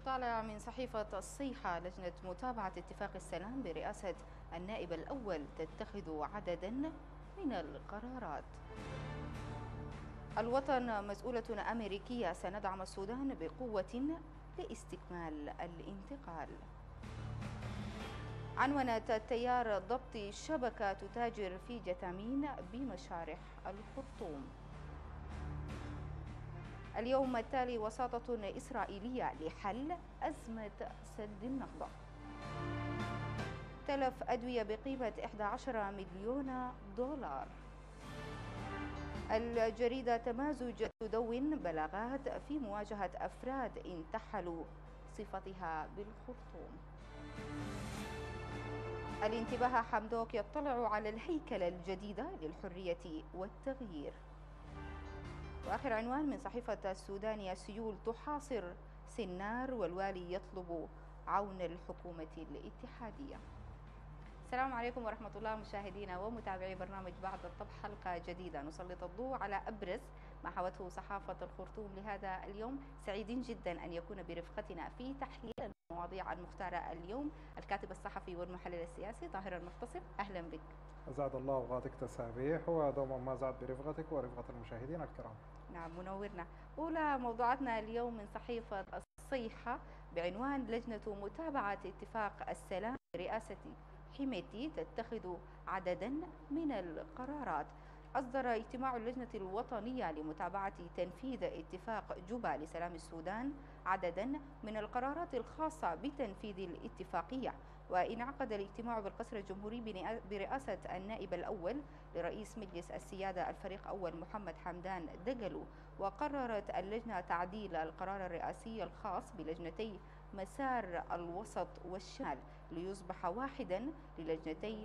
نطالع من صحيفة الصيحة. لجنة متابعة اتفاق السلام برئاسة النائب الأول تتخذ عددا من القرارات. الوطن: مسؤولة أمريكية سندعم السودان بقوة لاستكمال الانتقال. عنونت التيار ضبط شبكة تتاجر في جثامين بمشارح الخرطوم. اليوم التالي: وساطة إسرائيلية لحل أزمة سد النهضة. تلف أدوية بقيمة 11 مليون دولار. الجريدة تمازج تدون بلاغات في مواجهة أفراد انتحلوا صفتها بالخرطوم. الانتباه: حمدوك يطلع على الهيكلة الجديدة للحرية والتغيير. وآخر عنوان من صحيفة السودانية: سيول تحاصر سنار والوالي يطلب عون الحكومة الاتحادية. السلام عليكم ورحمة الله مشاهدينا ومتابعي برنامج بعد الطبخ، حلقة جديدة نسلط الضوء على أبرز ما حوته صحافة الخرطوم لهذا اليوم. سعيدين جدا أن يكون برفقتنا في تحليل المواضيع المختارة اليوم الكاتب الصحفي والمحلل السياسي طاهر المحتسب. أهلا بك. أسعد الله أوقاتك تسابيح، ودوما ما زاد برفقتك ورفقة المشاهدين الكرام. نعم، منورنا. أولى موضوعاتنا اليوم من صحيفة الصيحة بعنوان: لجنة متابعة اتفاق السلام برئاسة حميتي تتخذ عددا من القرارات. أصدر اجتماع اللجنة الوطنية لمتابعة تنفيذ اتفاق جوبا لسلام السودان عددا من القرارات الخاصة بتنفيذ الاتفاقية. وانعقد الاجتماع بالقصر الجمهوري برئاسة النائب الأول لرئيس مجلس السيادة الفريق أول محمد حمدان دقلو. وقررت اللجنة تعديل القرار الرئاسي الخاص بلجنتي مسار الوسط والشمال ليصبح واحدا للجنتي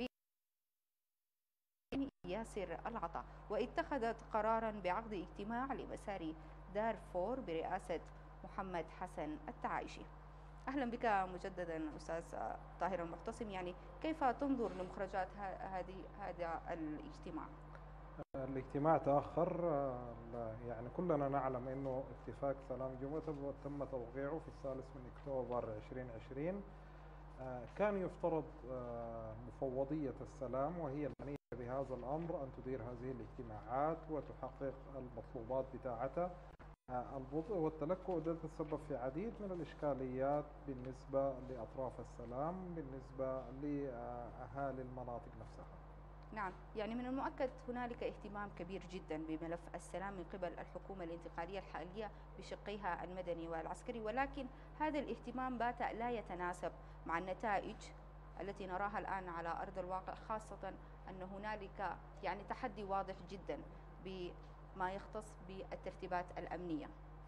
ياسر العطا. واتخذت قرارا بعقد اجتماع لمسار دارفور برئاسة محمد حسن التعايشي. أهلا بك مجددا أستاذ طاهر المعتصم. يعني كيف تنظر لمخرجات هذا الاجتماع؟ الاجتماع تأخر، يعني كلنا نعلم أنه اتفاق سلام جوبا تم توقيعه في 3 أكتوبر 2020. كان يفترض مفوضية السلام وهي المعنية بهذا الأمر أن تدير هذه الاجتماعات وتحقق المطلوبات بتاعتها. البطء والتلكؤ ده تسبب في عديد من الإشكاليات بالنسبة لأطراف السلام، بالنسبة لأهالي المناطق نفسها. نعم، يعني من المؤكد هنالك اهتمام كبير جدا بملف السلام من قبل الحكومة الانتقالية الحالية بشقيها المدني والعسكري، ولكن هذا الاهتمام بات لا يتناسب مع النتائج التي نراها الآن على أرض الواقع، خاصة أن هنالك يعني تحدي واضح جدا بما يختص بالترتيبات الأمنية.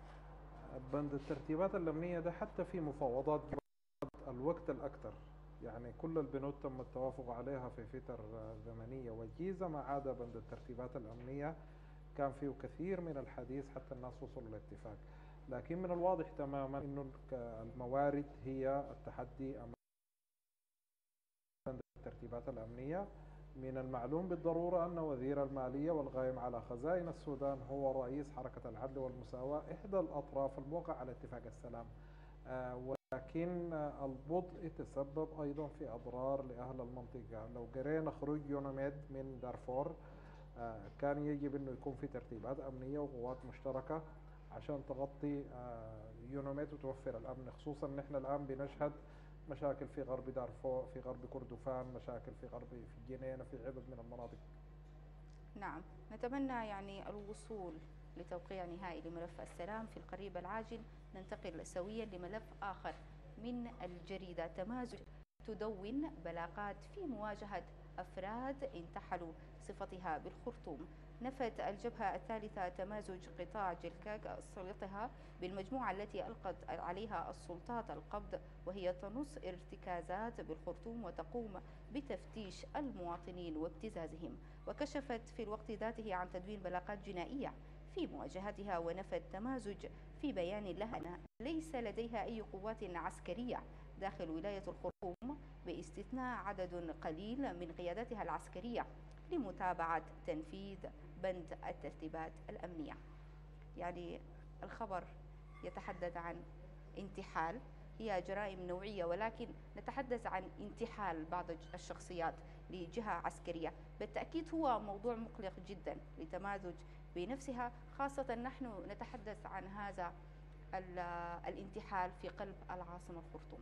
بند الترتيبات الأمنية ده حتى في مفاوضات الوقت الأكثر، يعني كل البنود تم التوافق عليها في فترة زمنية وجيزة ما عدا بند الترتيبات الأمنية. كان فيه كثير من الحديث حتى الناس وصلوا لاتفاق، لكن من الواضح تماما أن الموارد هي التحدي أمام بند الترتيبات الأمنية. من المعلوم بالضرورة أن وزير المالية والقائم على خزائن السودان هو رئيس حركة العدل والمساواة، إحدى الأطراف الموقع على اتفاق السلام. ولكن البطء تسبب أيضا في أضرار لأهل المنطقة. لو قرينا خروج يوناميد من دارفور، كان يجب أنه يكون في ترتيبات أمنية وقوات مشتركة عشان تغطي يوناميد وتوفر الأمن، خصوصا نحن الآن بنشهد مشاكل في غرب دارفور، في غرب كردفان، مشاكل في غرب في جنينة، في عدد من المناطق. نعم، نتمنى يعني الوصول لتوقيع نهائي لملف السلام في القريب العاجل. ننتقل سويا لملف آخر من الجريدة تمازج تدون بلاغات في مواجهة أفراد انتحلوا صفتها بالخرطوم. نفت الجبهة الثالثة تمازج قطاع جلكاك صلتها بالمجموعة التي ألقت عليها السلطات القبض، وهي تنص ارتكازات بالخرطوم وتقوم بتفتيش المواطنين وابتزازهم. وكشفت في الوقت ذاته عن تدوين بلاغات جنائية في مواجهتها. ونفت تمازج في بيان لها أن ليس لديها أي قوات عسكرية داخل ولاية الخرطوم باستثناء عدد قليل من قياداتها العسكرية لمتابعة تنفيذ بند الترتيبات الأمنية. يعني الخبر يتحدث عن انتحال، هي جرائم نوعية، ولكن نتحدث عن انتحال بعض الشخصيات لجهة عسكرية. بالتأكيد هو موضوع مقلق جدا لتمازج بنفسها، خاصة نحن نتحدث عن هذا الانتحال في قلب العاصمة الخرطوم.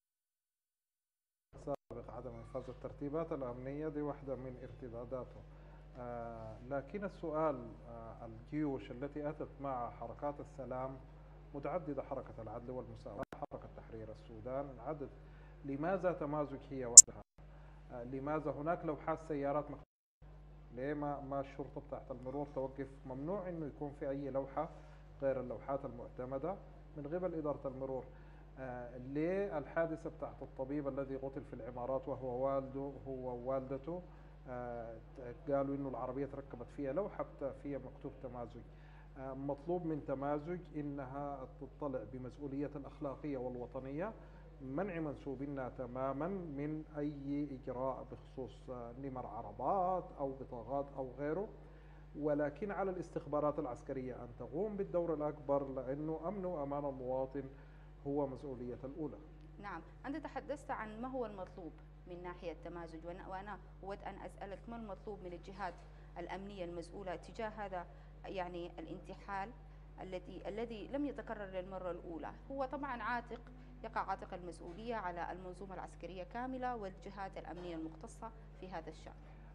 سابق عدم إنفاذ الترتيبات الأمنية دي واحدة من ارتداداته. لكن السؤال، الجيوش التي أتت مع حركات السلام متعددة، حركة العدل والمساواة، حركة تحرير السودان، عدد، لماذا تمازج هي وحدها؟ لماذا هناك لوحات سيارات مكتوبة؟ ليه ما الشرطة بتاعت المرور توقف؟ ممنوع إنه يكون في أي لوحة غير اللوحات المعتمدة من قبل إدارة المرور. ليه الحادثة بتاعت الطبيب الذي قتل في العمارات وهو والده هو ووالدته قالوا إنه العربية تركبت فيها لوحة فيها مكتوب تمازج؟ مطلوب من تمازج إنها تطلع بمسؤولية الأخلاقية والوطنية، منع منسوبينها تماما من أي إجراء بخصوص نمر عربات أو بطاقات أو غيره، ولكن على الاستخبارات العسكرية أن تقوم بالدور الأكبر، لأنه أمن وأمان المواطن هو مسؤولية الأولى. نعم، أنت تحدثت عن ما هو المطلوب من ناحية تمازج، وأنا أود أن أسألك ما المطلوب من الجهات الأمنية المسؤولة تجاه هذا يعني الانتحال الذي لم يتكرر للمرة الأولى. هو طبعا يقع عاتق المسؤولية على المنظومة العسكرية كاملة والجهات الأمنية المختصة في هذا الشأن.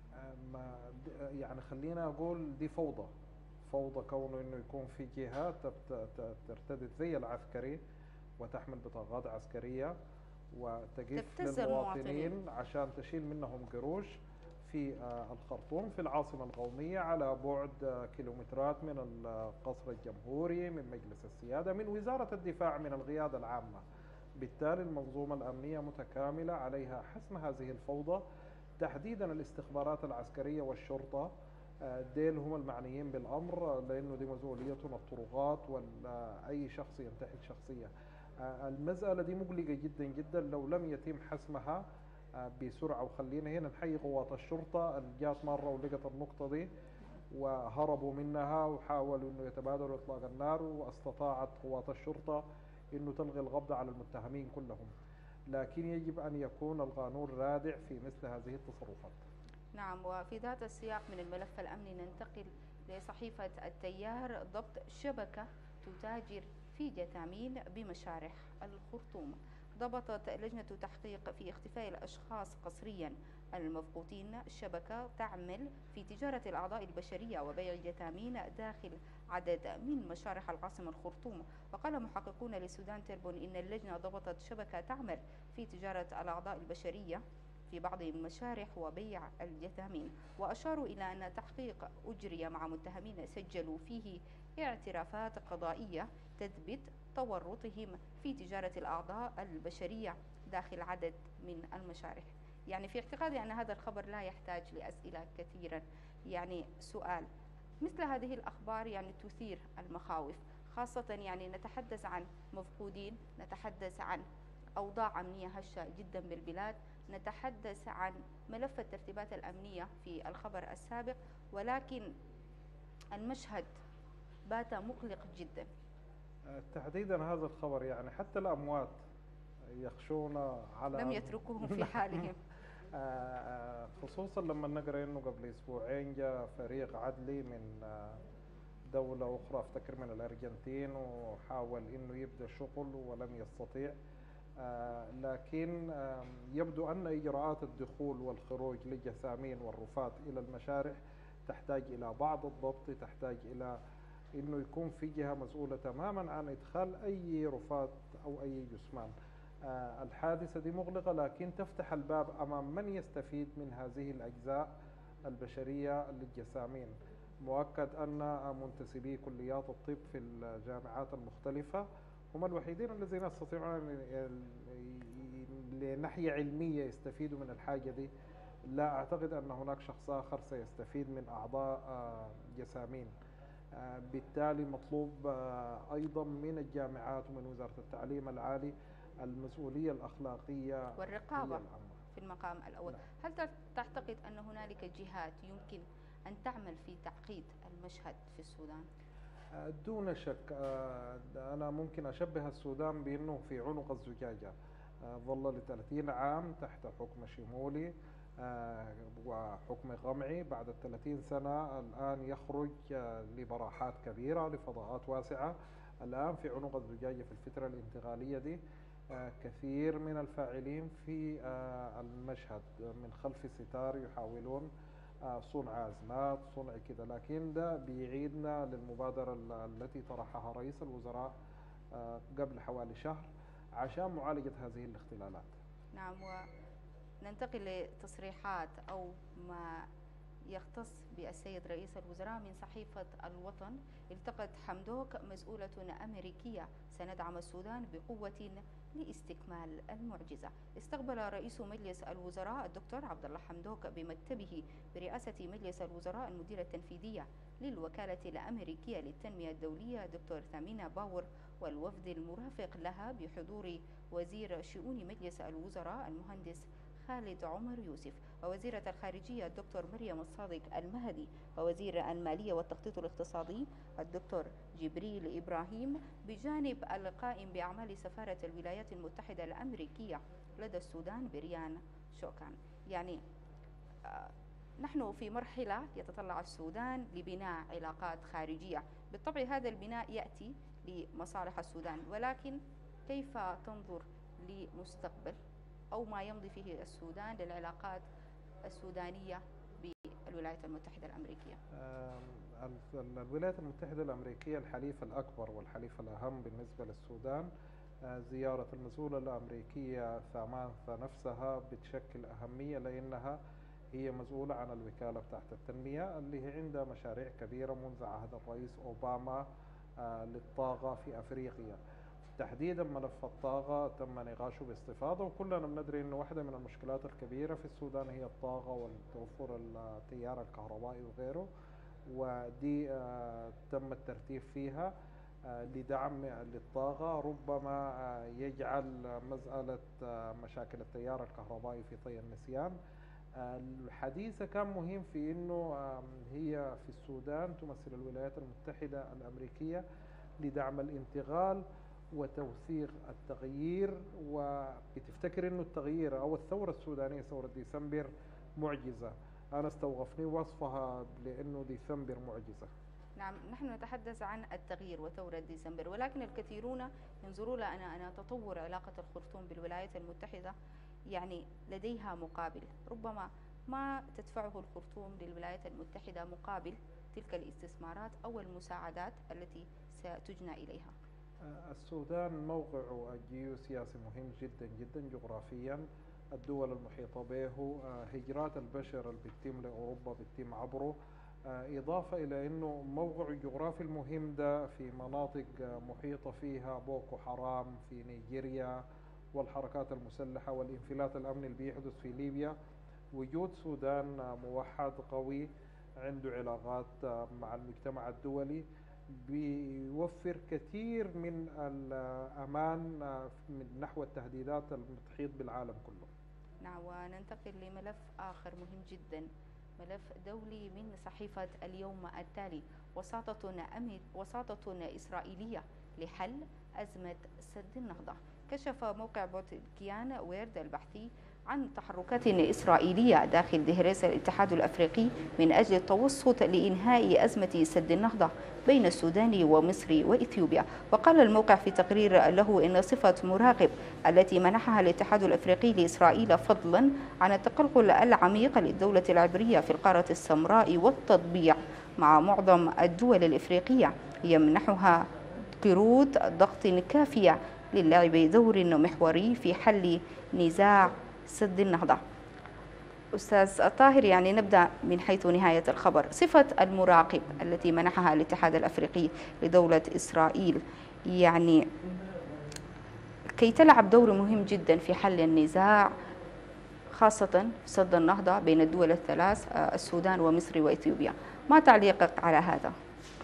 يعني خلينا أقول دي فوضى كونه إنه يكون في جهات ترتدي زي العسكري وتحمل بطاقات عسكرية وتقف للمواطنين عشان تشيل منهم قروش في الخرطوم في العاصمة القومية على بعد كيلومترات من القصر الجمهوري، من مجلس السيادة، من وزارة الدفاع، من القيادة العامة. بالتالي المنظومة الأمنية متكاملة، عليها حسم هذه الفوضى، تحديدا الاستخبارات العسكرية والشرطة، ديل هم المعنيين بالأمر، لأنه دي مسؤوليتهم الطرقات وأي شخص ينتهك شخصية. المسألة دي مقلقة جدا جدا لو لم يتم حسمها بسرعة. وخلينا هنا نحيي قوات الشرطة اللي جات مرة ولقت النقطة دي وهربوا منها وحاولوا انه يتبادلوا اطلاق النار، واستطاعت قوات الشرطة انه تلغي القبض على المتهمين كلهم. لكن يجب ان يكون القانون رادع في مثل هذه التصرفات. نعم، وفي ذات السياق من الملف الأمني ننتقل لصحيفة التيار. ضبط شبكة تتاجر في جثامين بمشارح الخرطوم. ضبطت لجنة تحقيق في اختفاء الأشخاص قسريا المفقودين شبكة تعمل في تجارة الأعضاء البشرية وبيع الجثامين داخل عدد من مشارح العاصمة الخرطوم. وقال محققون للسودان تربون إن اللجنة ضبطت شبكة تعمل في تجارة الأعضاء البشرية في بعض المشارح وبيع الجثامين، وأشاروا إلى أن تحقيق أجري مع متهمين سجلوا فيه اعترافات قضائية تثبت تورطهم في تجارة الأعضاء البشرية داخل عدد من المشارح. يعني في اعتقادي أن هذا الخبر لا يحتاج لأسئلة كثيرا. يعني سؤال، مثل هذه الأخبار يعني تثير المخاوف، خاصة يعني نتحدث عن مفقودين، نتحدث عن أوضاع أمنية هشة جدا بالبلاد، نتحدث عن ملف الترتيبات الأمنية في الخبر السابق، ولكن المشهد بات مقلق جدا. تحديدا هذا الخبر يعني حتى الأموات يخشون على لم يتركوهم في حالهم. خصوصا لما نقرأ انه قبل اسبوعين جاء فريق عدلي من دولة أخرى أفتكر من الأرجنتين وحاول انه يبدأ شغل ولم يستطيع. لكن يبدو أن إجراءات الدخول والخروج للجثامين والرفات إلى المشارح تحتاج إلى بعض الضبط، تحتاج إلى أنه يكون في جهة مسؤولة تماما عن إدخال أي رفات أو أي جثمان. الحادثة دي مغلقة، لكن تفتح الباب أمام من يستفيد من هذه الأجزاء البشرية للجثامين. مؤكد أن منتسبي كليات الطب في الجامعات المختلفة هم الوحيدين الذين يستطيعون لناحية علمية يستفيدوا من الحاجة دي. لا أعتقد أن هناك شخص آخر سيستفيد من أعضاء جثامين. بالتالي مطلوب أيضا من الجامعات ومن وزارة التعليم العالي المسؤولية الأخلاقية والرقابة في المقام الأول. هل تعتقد أن هنالك جهات يمكن أن تعمل في تعقيد المشهد في السودان؟ دون شك. أنا ممكن أشبه السودان بأنه في عنق الزجاجة. ظل ل30 عام تحت حكم شمولي وحكم قمعي. بعد ال30 سنة الآن يخرج لبراحات كبيرة لفضاءات واسعة. الآن في عنق الزجاجة في الفترة الانتقالية دي كثير من الفاعلين في المشهد من خلف الستار يحاولون صنع أزمات، صنع كده، لكن ده بيعيدنا للمبادرة التي طرحها رئيس الوزراء قبل حوالي شهر عشان معالجة هذه الاختلالات. نعم، وننتقل لتصريحات أو ما يختص بالسيد رئيس الوزراء من صحيفة الوطن. التقت حمدوك مسؤولة أمريكية سندعم السودان بقوة لاستكمال المعجزة. استقبل رئيس مجلس الوزراء الدكتور عبد الله حمدوك بمكتبه برئاسة مجلس الوزراء المديرة التنفيذية للوكالة الأمريكية للتنمية الدولية دكتور ثامينة باور والوفد المرافق لها بحضور وزير شؤون مجلس الوزراء المهندس خالد عمر يوسف، ووزيرة الخارجية الدكتور مريم الصادق المهدي، ووزير المالية والتخطيط الاقتصادي الدكتور جبريل إبراهيم، بجانب القائم بأعمال سفارة الولايات المتحدة الأمريكية لدى السودان بريان شوكان. يعني نحن في مرحلة يتطلع السودان لبناء علاقات خارجية. بالطبع هذا البناء يأتي لمصالح السودان، ولكن كيف تنظر لمستقبل أو ما يمضي فيه السودان للعلاقات السودانية بالولايات المتحدة الأمريكية؟ الولايات المتحدة الأمريكية الحليف الأكبر والحليف الأهم بالنسبة للسودان. زيارة المسؤولة الأمريكية سامانثا نفسها بتشكل أهمية، لأنها هي مسؤولة عن الوكالة بتاعت التنمية اللي هي عندها مشاريع كبيرة منذ عهد الرئيس أوباما للطاقة في أفريقيا. تحديدا ملف الطاقة تم نقاشه باستفاضة، وكلنا بندري أنه واحدة من المشكلات الكبيرة في السودان هي الطاقة وتوفر التيار الكهربائي وغيره، ودي تم الترتيب فيها لدعم للطاقة، ربما يجعل مسألة مشاكل التيار الكهربائي في طي النسيان. الحديث كان مهم في أنه هي في السودان تمثل الولايات المتحدة الأمريكية لدعم الانتقال وتوثيق التغيير، وبتفتكر انه التغيير او الثورة السودانية ثورة ديسمبر معجزة. انا استوقفني وصفها لانه ديسمبر معجزة. نعم، نحن نتحدث عن التغيير وثورة ديسمبر، ولكن الكثيرون ينظرون أن تطور علاقة الخرطوم بالولايات المتحدة يعني لديها مقابل، ربما ما تدفعه الخرطوم للولايات المتحدة مقابل تلك الاستثمارات أو المساعدات التي ستجنى إليها. السودان موقعه الجيوسياسي مهم جدا جدا جغرافيا. الدول المحيطة به، هجرات البشر اللي بتتم لأوروبا بتتم عبره، إضافة إلى أنه موقعه الجغرافي المهم ده في مناطق محيطة فيها بوكو حرام في نيجيريا والحركات المسلحة والانفلات الأمني اللي بيحدث في ليبيا. وجود سودان موحد قوي عنده علاقات مع المجتمع الدولي بيوفر كثير من الأمان من نحو التهديدات المتحيط بالعالم كله. نعم، وننتقل لملف آخر مهم جدا، ملف دولي من صحيفة اليوم التالي. وساطة إسرائيلية لحل أزمة سد النهضة. كشف موقع بوتكيان ويرد البحثي عن تحركات إسرائيلية داخل دهريس الاتحاد الأفريقي من أجل التوسط لإنهاء أزمة سد النهضة بين السودان ومصر وإثيوبيا. وقال الموقع في تقرير له إن صفة مراقب التي منحها الاتحاد الأفريقي لإسرائيل فضلا عن التقلقل العميق للدولة العبرية في القارة السمراء والتطبيع مع معظم الدول الإفريقية يمنحها قروض ضغط كافية للعب دور محوري في حل نزاع سد النهضة. أستاذ الطاهر، يعني نبدأ من حيث نهاية الخبر. صفة المراقب التي منحها الاتحاد الأفريقي لدولة إسرائيل يعني كي تلعب دور مهم جدا في حل النزاع، خاصة سد النهضة بين الدول الثلاث السودان ومصر وإثيوبيا، ما تعليقك على هذا؟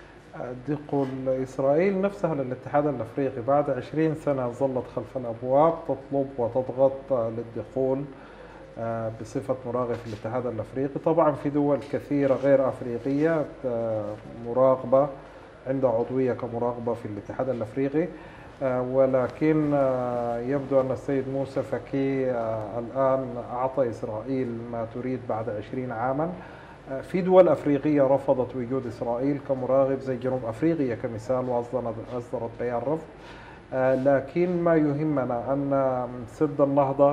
دخول إسرائيل نفسها للاتحاد الأفريقي بعد 20 سنة ظلت خلف الأبواب تطلب وتضغط للدخول بصفة مراقب في الاتحاد الأفريقي. طبعا في دول كثيرة غير أفريقية مراقبة عنده عضوية كمراقبة في الاتحاد الأفريقي. ولكن يبدو أن السيد موسى فكي الآن أعطى إسرائيل ما تريد بعد 20 عاما. في دول أفريقية رفضت وجود إسرائيل كمراقب زي جنوب أفريقيا كمثال، وأصدرت بيان رفض. لكن ما يهمنا أن سد النهضة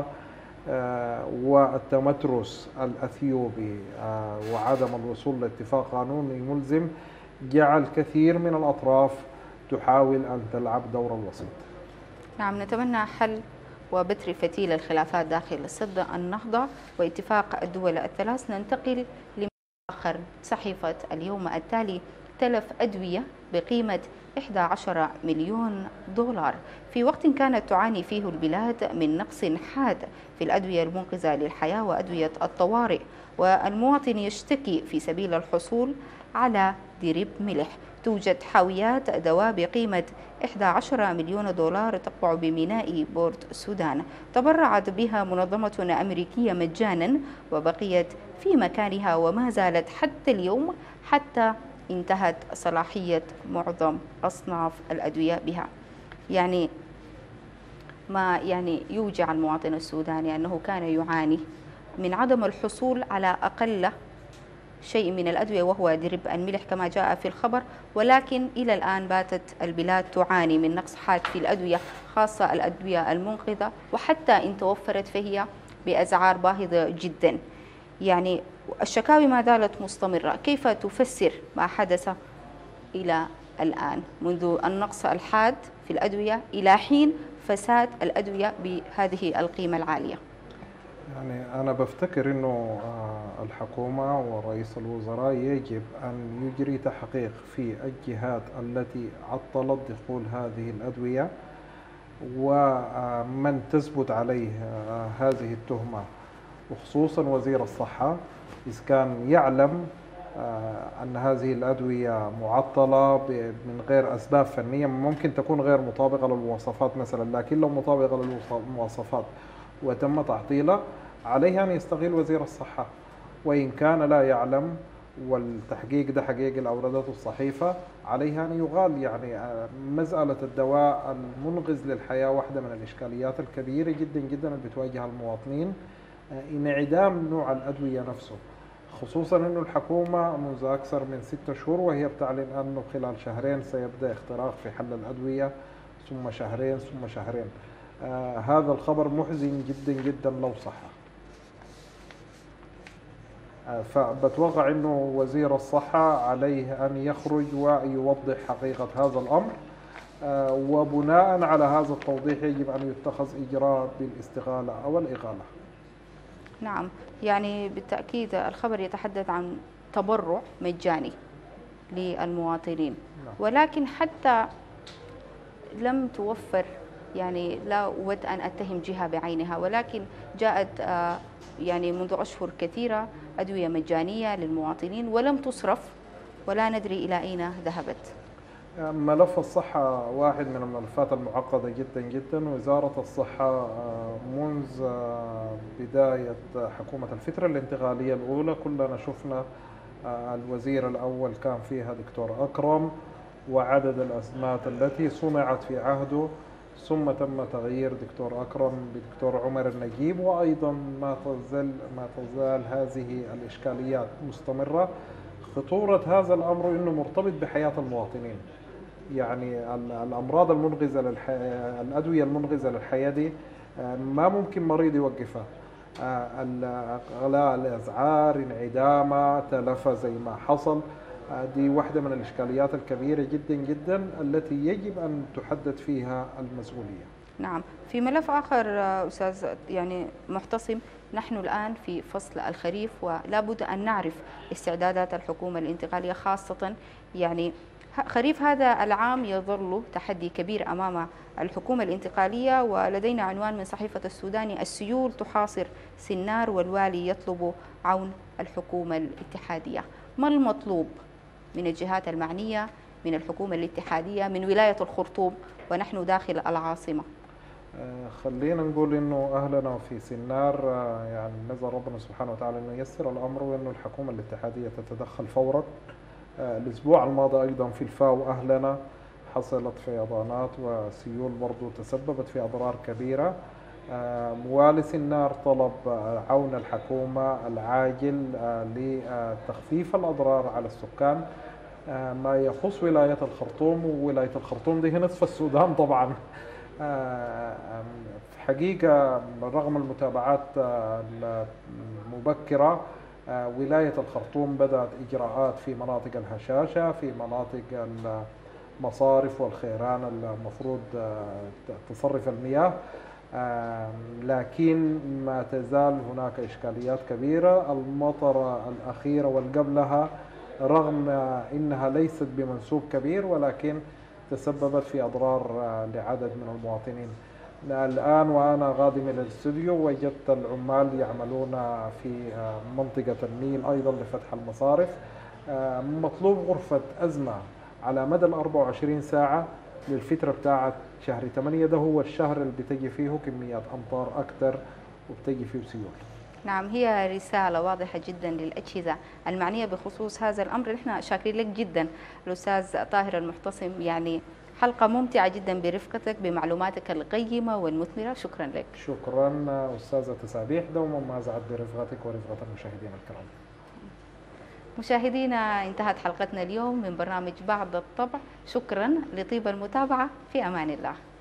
والتمترس الأثيوبي وعدم الوصول لاتفاق قانوني ملزم جعل كثير من الأطراف تحاول أن تلعب دور الوسيط. نعم، نتمنى حل وبتر فتيل الخلافات داخل سد النهضة واتفاق الدول الثلاث. ننتقل لآخر. صحيفة اليوم التالي: تلف أدوية بقيمة 11 مليون دولار في وقت كانت تعاني فيه البلاد من نقص حاد في الأدوية المنقذة للحياة وأدوية الطوارئ، والمواطن يشتكي في سبيل الحصول على درب ملح. توجد حاويات دواء بقيمة 11 مليون دولار تقع بميناء بورت السودان، تبرعت بها منظمة أمريكية مجانا وبقيت في مكانها وما زالت حتى اليوم، حتى انتهت صلاحية معظم أصناف الأدوية بها. يعني ما يوجع المواطن السوداني أنه كان يعاني من عدم الحصول على أقل شيء من الأدوية وهو درب الملح كما جاء في الخبر، ولكن إلى الآن باتت البلاد تعاني من نقص حاد في الأدوية، خاصة الأدوية المنقذة، وحتى إن توفرت فهي بأسعار باهظة جدا. يعني الشكاوي ما زالت مستمرة. كيف تفسر ما حدث إلى الآن منذ النقص الحاد في الأدوية إلى حين فساد الأدوية بهذه القيمة العالية؟ يعني أنا بفتكر إنه الحكومة ورئيس الوزراء يجب أن يجري تحقيق في الجهات التي عطلت دخول هذه الأدوية، ومن تثبت عليه هذه التهمة، وخصوصا وزير الصحة إذا كان يعلم أن هذه الأدوية معطلة من غير أسباب فنية، ممكن تكون غير مطابقة للمواصفات مثلا، لكن لو مطابقة للمواصفات وتم تعطيله عليه أن يستغل وزير الصحة. وإن كان لا يعلم والتحقيق ده حقيقي اللي أوردته الصحيفة، عليه أن يغال. يعني مسألة الدواء المنقذ للحياة واحدة من الإشكاليات الكبيرة جدا جدا اللي بتواجه المواطنين، انعدام نوع الأدوية نفسه، خصوصا أنه الحكومة منذ أكثر من 6 شهور وهي بتعلن أنه خلال شهرين سيبدأ اختراق في حل الأدوية، ثم شهرين ثم شهرين. هذا الخبر محزن جدا جدا لو صح. فبتوقع أنه وزير الصحة عليه أن يخرج ويوضح حقيقة هذا الأمر، وبناء على هذا التوضيح يجب أن يتخذ إجراء بالاستقالة أو الإقالة. نعم، يعني بالتأكيد الخبر يتحدث عن تبرع مجاني للمواطنين، ولكن حتى لم توفر، يعني لا أود أن أتهم جهة بعينها، ولكن جاءت يعني منذ أشهر كثيرة أدوية مجانية للمواطنين ولم تصرف، ولا ندري إلى أين ذهبت. ملف الصحة واحد من الملفات المعقدة جدا جدا. وزارة الصحة منذ بداية حكومة الفترة الانتقالية الأولى كلنا شفنا الوزير الأول كان فيها دكتور أكرم، وعدد الأزمات التي صنعت في عهده، ثم تم تغيير دكتور أكرم بدكتور عمر النجيب، وأيضا ما تزال هذه الإشكاليات مستمرة. خطورة هذا الأمر أنه مرتبط بحياة المواطنين. يعني الأمراض المنغزة للحياة، الأدوية المنغزة للحياة دي ما ممكن مريض يوقفها. غلاء الأسعار، انعدامها، تلفها زي ما حصل، دي واحدة من الإشكاليات الكبيرة جدا جدا التي يجب أن تحدد فيها المسؤولية. نعم، في ملف آخر أستاذ يعني محتصم، نحن الآن في فصل الخريف ولا بد أن نعرف استعدادات الحكومة الانتقالية، خاصة يعني خريف هذا العام يظل تحدي كبير أمام الحكومة الانتقالية. ولدينا عنوان من صحيفة السوداني: السيول تحاصر سنار والوالي يطلب عون الحكومة الاتحادية. ما المطلوب من الجهات المعنية، من الحكومة الاتحادية، من ولاية الخرطوم ونحن داخل العاصمة؟ خلينا نقول انه اهلنا في سنار يعني نزل ربنا سبحانه وتعالى انه ييسر الامر، وانه الحكومه الاتحاديه تتدخل فورا الأسبوع الماضي أيضا في الفاو أهلنا حصلت فيضانات وسيول برضو تسببت في أضرار كبيرة. موالي النار طلب عون الحكومة العاجل لتخفيف الأضرار على السكان. ما يخص ولاية الخرطوم، وولاية الخرطوم دي هي نصف السودان طبعا. في حقيقة رغم المتابعات المبكرة، ولاية الخرطوم بدأت إجراءات في مناطق الهشاشة، في مناطق المصارف والخيران المفروض تصرف المياه، لكن ما تزال هناك إشكاليات كبيرة. المطر الأخيرة والقبلها رغم إنها ليست بمنسوب كبير ولكن تسببت في أضرار لعدد من المواطنين. الآن وأنا قادم إلى الاستوديو وجدت العمال يعملون في منطقة النيل أيضا لفتح المصارف. مطلوب غرفة أزمة على مدى 24 ساعة للفترة بتاعة شهر 8، ده هو الشهر اللي بتجي فيه كميات أمطار أكثر وبتجي فيه سيول. نعم، هي رسالة واضحة جدا للأجهزة المعنية بخصوص هذا الأمر. نحن شاكرين لك جدا الأستاذ طاهر المحتصم، يعني حلقة ممتعة جدا برفقتك بمعلوماتك القيمة والمثمرة. شكرا لك. شكرا أستاذة تسابيح، دوما ما زعت برفقتك ورفقة المشاهدين الكرام. مشاهدينا، انتهت حلقتنا اليوم من برنامج بعد الطبع. شكرا لطيب المتابعة، في أمان الله.